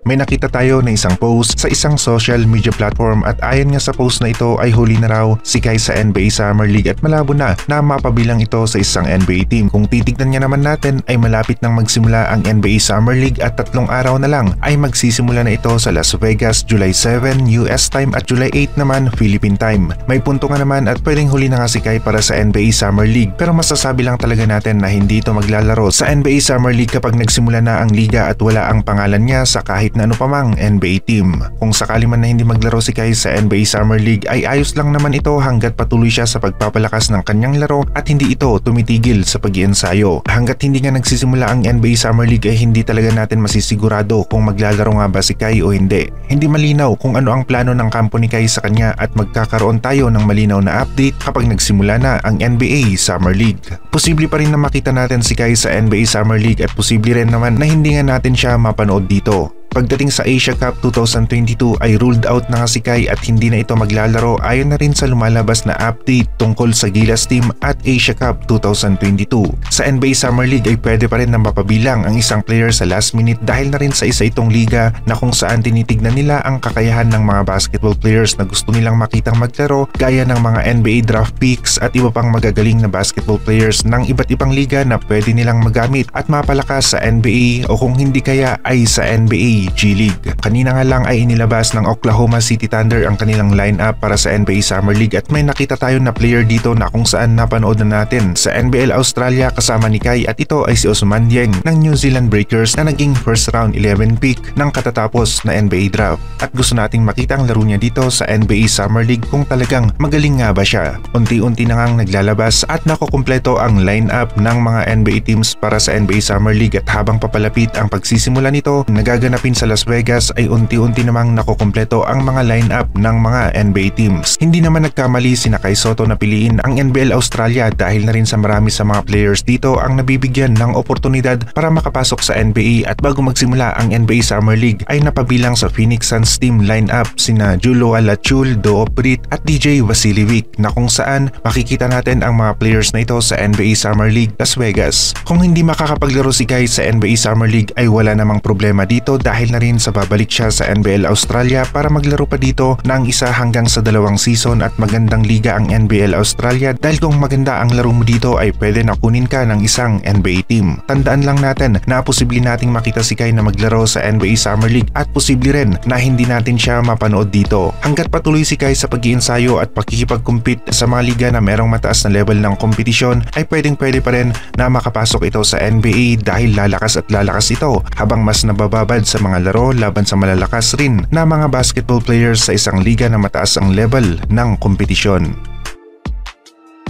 May nakita tayo na isang post sa isang social media platform at ayon nga sa post na ito ay huli na raw si Kai sa NBA Summer League at malabo na mapabilang ito sa isang NBA team. Kung titignan nga naman natin ay malapit nang magsimula ang NBA Summer League at 3 araw na lang ay magsisimula na ito sa Las Vegas July 7 US time at July 8 naman Philippine time. May punto nga naman at pwedeng huli na nga si Kai para sa NBA Summer League pero masasabi lang talaga natin na hindi ito maglalaro sa NBA Summer League kapag nagsimula na ang liga at wala ang pangalan niya sa kahit na ano pa mang NBA team. Kung sakali man na hindi maglaro si Kai sa NBA Summer League ay ayos lang naman ito hanggat patuloy siya sa pagpapalakas ng kanyang laro at hindi ito tumitigil sa pag-iensayo. Hanggat hindi nga nagsisimula ang NBA Summer League ay hindi talaga natin masisigurado kung maglalaro nga ba si Kai o hindi. Hindi malinaw kung ano ang plano ng kampo ni Kai sa kanya at magkakaroon tayo ng malinaw na update kapag nagsimula na ang NBA Summer League. Posible pa rin na makita natin si Kai sa NBA Summer League at posible rin naman na hindi nga natin siya mapanood dito. Pagdating sa Asia Cup 2022 ay ruled out na nga si Kai at hindi na ito maglalaro ayon na rin sa lumalabas na update tungkol sa Gilas team at Asia Cup 2022. Sa NBA Summer League ay pwede pa rin na mapabilang ang isang player sa last minute dahil na rin sa isa itong liga na kung saan tinitignan nila ang kakayahan ng mga basketball players na gusto nilang makitang maglaro gaya ng mga NBA draft picks at iba pang magagaling na basketball players ng iba't ibang liga na pwede nilang magamit at mapalakas sa NBA o kung hindi kaya ay sa NBA G League. Kanina nga lang ay inilabas ng Oklahoma City Thunder ang kanilang lineup para sa NBA Summer League at may nakita tayo na player dito na kung saan napanood na natin sa NBL Australia kasama ni Kai at ito ay si Ousmane Dieng ng New Zealand Breakers na naging first round 11 pick ng katatapos na NBA draft. At gusto nating makita ang laro niya dito sa NBA Summer League kung talagang magaling nga ba siya. Unti-unti na ngang naglalabas at nakukumpleto ang lineup ng mga NBA teams para sa NBA Summer League at habang papalapit ang pagsisimula nito, nagaganapin sa Las Vegas ay unti-unti namang nakukumpleto ang mga lineup ng mga NBA teams. Hindi naman nagkamali si Kai Sotto na piliin ang NBL Australia dahil na rin sa marami sa mga players dito ang nabibigyan ng oportunidad para makapasok sa NBA at bago magsimula ang NBA Summer League ay napabilang sa Phoenix Suns team lineup sina Julo Alachul, Doo Prit at DJ Vasiljevic na kung saan makikita natin ang mga players na ito sa NBA Summer League Las Vegas. Kung hindi makakapaglaro si Kai sa NBA Summer League ay wala namang problema dito dahil na rin sa babalik siya sa NBL Australia para maglaro pa dito ng 1 hanggang sa 2 season at magandang liga ang NBL Australia dahil kung maganda ang laro mo dito ay pwede na kunin ka ng isang NBA team. Tandaan lang natin na posible nating makita si Kai na maglaro sa NBA Summer League at posible rin na hindi natin siya mapanood dito. Hanggat patuloy si Kai sa pag-iensayo at pakikipag-compete sa mga liga na merong mataas na level ng kompetisyon ay pwede pa rin na makapasok ito sa NBA dahil lalakas at lalakas ito habang mas nabababad sa mga laro laban sa malalakas rin na mga basketball players sa isang liga na mataas ang level ng kompetisyon.